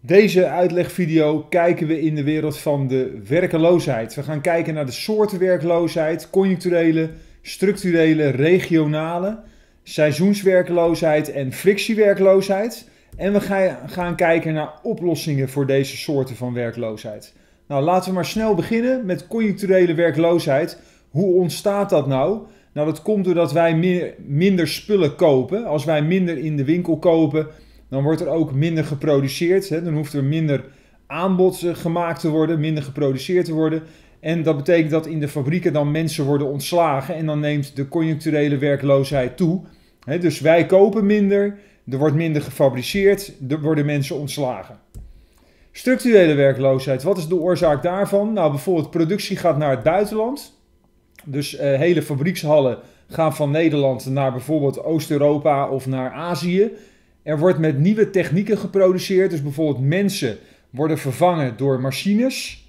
Deze uitlegvideo kijken we in de wereld van de werkeloosheid. We gaan kijken naar de soorten werkloosheid, conjuncturele, structurele, regionale, seizoenswerkloosheid en frictiewerkloosheid. En we gaan kijken naar oplossingen voor deze soorten van werkloosheid. Nou, laten we maar snel beginnen met conjuncturele werkloosheid. Hoe ontstaat dat nou? Nou, dat komt doordat wij minder spullen kopen. Als wij minder in de winkel kopen, dan wordt er ook minder geproduceerd. Dan hoeft er minder aanbod gemaakt te worden, minder geproduceerd te worden. En dat betekent dat in de fabrieken dan mensen worden ontslagen en dan neemt de conjuncturele werkloosheid toe. Dus wij kopen minder, er wordt minder gefabriceerd, er worden mensen ontslagen. Structurele werkloosheid, wat is de oorzaak daarvan? Nou, bijvoorbeeld productie gaat naar het buitenland. Dus hele fabriekshallen gaan van Nederland naar bijvoorbeeld Oost-Europa of naar Azië. Er wordt met nieuwe technieken geproduceerd, dus bijvoorbeeld mensen worden vervangen door machines.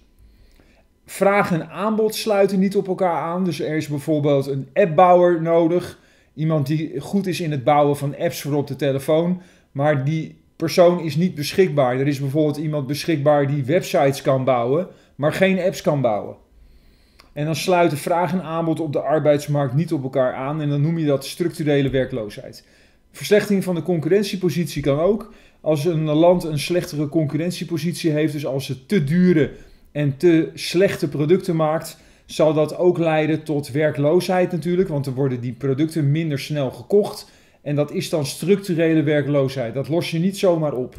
Vraag en aanbod sluiten niet op elkaar aan, dus er is bijvoorbeeld een appbouwer nodig. Iemand die goed is in het bouwen van apps voor op de telefoon, maar die persoon is niet beschikbaar. Er is bijvoorbeeld iemand beschikbaar die websites kan bouwen, maar geen apps kan bouwen. En dan sluiten vraag en aanbod op de arbeidsmarkt niet op elkaar aan en dan noem je dat structurele werkloosheid. Verslechtering van de concurrentiepositie kan ook. Als een land een slechtere concurrentiepositie heeft, dus als het te dure en te slechte producten maakt, zal dat ook leiden tot werkloosheid natuurlijk, want dan worden die producten minder snel gekocht. En dat is dan structurele werkloosheid. Dat los je niet zomaar op.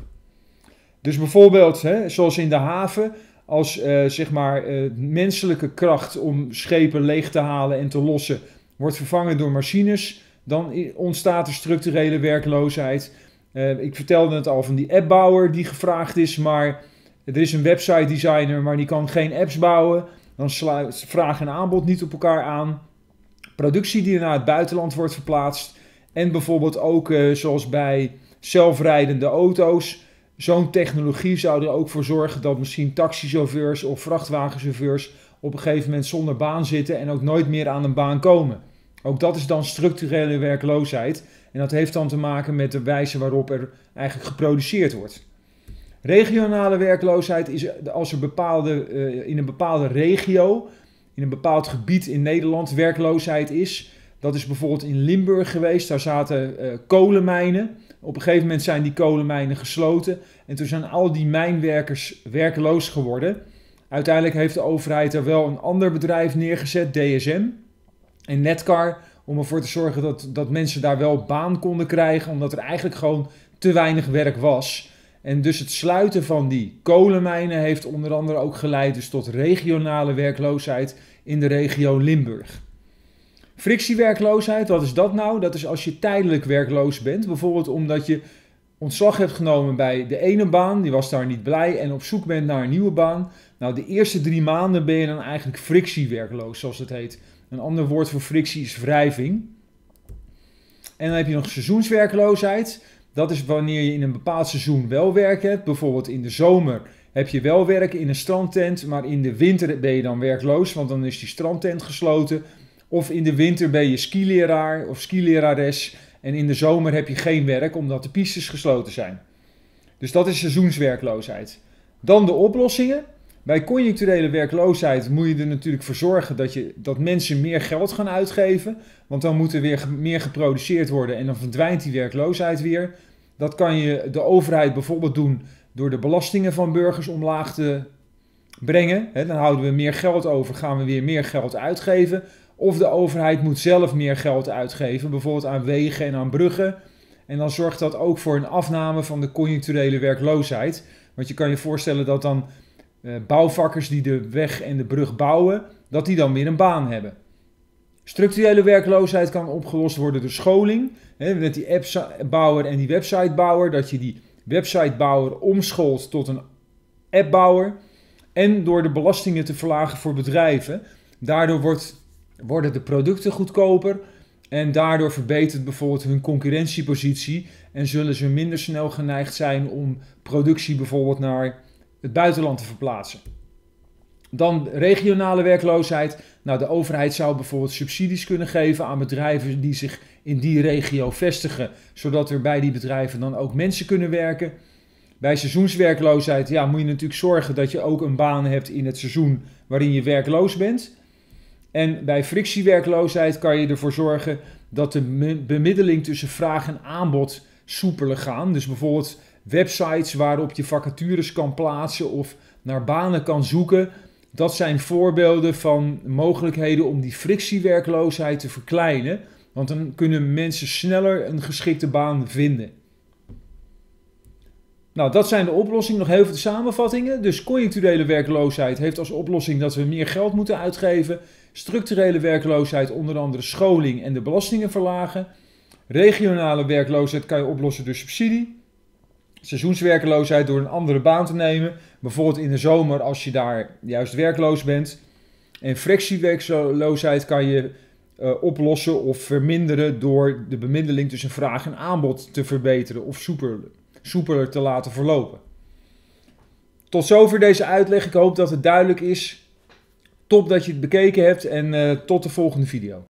Dus bijvoorbeeld, zoals in de haven, als menselijke kracht om schepen leeg te halen en te lossen wordt vervangen door machines, dan ontstaat er structurele werkloosheid. Ik vertelde het al van die appbouwer die gevraagd is, maar er is een website designer, maar die kan geen apps bouwen. Dan sluit vraag en aanbod niet op elkaar aan. Productie die naar het buitenland wordt verplaatst. En bijvoorbeeld ook zoals bij zelfrijdende auto's. Zo'n technologie zou er ook voor zorgen dat misschien taxichauffeurs of vrachtwagenchauffeurs op een gegeven moment zonder baan zitten en ook nooit meer aan een baan komen. Ook dat is dan structurele werkloosheid. En dat heeft dan te maken met de wijze waarop er eigenlijk geproduceerd wordt. Regionale werkloosheid is als er in een bepaalde regio, in een bepaald gebied in Nederland werkloosheid is. Dat is bijvoorbeeld in Limburg geweest, daar zaten kolenmijnen. Op een gegeven moment zijn die kolenmijnen gesloten en toen zijn al die mijnwerkers werkloos geworden. Uiteindelijk heeft de overheid er wel een ander bedrijf neergezet, DSM en Netcar, om ervoor te zorgen dat mensen daar wel baan konden krijgen, omdat er eigenlijk gewoon te weinig werk was. En dus het sluiten van die kolenmijnen heeft onder andere ook geleid dus tot regionale werkloosheid in de regio Limburg. Frictiewerkloosheid, wat is dat nou? Dat is als je tijdelijk werkloos bent, bijvoorbeeld omdat je ontslag hebt genomen bij de ene baan, die was daar niet blij en op zoek bent naar een nieuwe baan. Nou, de eerste 3 maanden ben je dan eigenlijk frictiewerkloos, zoals het heet. Een ander woord voor frictie is wrijving. En dan heb je nog seizoenswerkloosheid. Dat is wanneer je in een bepaald seizoen wel werk hebt. Bijvoorbeeld in de zomer heb je wel werk in een strandtent, maar in de winter ben je dan werkloos, want dan is die strandtent gesloten. Of in de winter ben je skileraar of skilerares en in de zomer heb je geen werk omdat de pistes gesloten zijn. Dus dat is seizoenswerkloosheid. Dan de oplossingen. Bij conjuncturele werkloosheid moet je er natuurlijk voor zorgen dat mensen meer geld gaan uitgeven. Want dan moet er weer meer geproduceerd worden en dan verdwijnt die werkloosheid weer. Dat kan de overheid bijvoorbeeld doen door de belastingen van burgers omlaag te brengen. Dan houden we meer geld over, gaan we weer meer geld uitgeven. Of de overheid moet zelf meer geld uitgeven, bijvoorbeeld aan wegen en aan bruggen. En dan zorgt dat ook voor een afname van de conjuncturele werkloosheid. Want je kan je voorstellen dat dan bouwvakkers die de weg en de brug bouwen, dat die dan weer een baan hebben. Structurele werkloosheid kan opgelost worden door scholing. Met die appbouwer en die websitebouwer, dat je die websitebouwer omscholt tot een appbouwer. En door de belastingen te verlagen voor bedrijven. Daardoor worden de producten goedkoper en daardoor verbetert bijvoorbeeld hun concurrentiepositie en zullen ze minder snel geneigd zijn om productie bijvoorbeeld naar het buitenland te verplaatsen. Dan regionale werkloosheid. Nou, de overheid zou bijvoorbeeld subsidies kunnen geven aan bedrijven die zich in die regio vestigen, zodat er bij die bedrijven dan ook mensen kunnen werken. Bij seizoenswerkloosheid moet je natuurlijk zorgen dat je ook een baan hebt in het seizoen waarin je werkloos bent. En bij frictiewerkloosheid kan je ervoor zorgen dat de bemiddeling tussen vraag en aanbod soepeler gaan. Dus bijvoorbeeld websites waarop je vacatures kan plaatsen of naar banen kan zoeken. Dat zijn voorbeelden van mogelijkheden om die frictiewerkloosheid te verkleinen. Want dan kunnen mensen sneller een geschikte baan vinden. Nou, dat zijn de oplossingen. Nog heel veel samenvattingen. Dus conjuncturele werkloosheid heeft als oplossing dat we meer geld moeten uitgeven. Structurele werkloosheid, onder andere scholing en de belastingen verlagen. Regionale werkloosheid kan je oplossen door subsidie. Seizoenswerkloosheid door een andere baan te nemen. Bijvoorbeeld in de zomer als je daar juist werkloos bent. En frictiewerkloosheid kan je oplossen of verminderen door de bemiddeling tussen vraag en aanbod te verbeteren of soepeler te laten verlopen. Tot zover deze uitleg. Ik hoop dat het duidelijk is. Top dat je het bekeken hebt en tot de volgende video.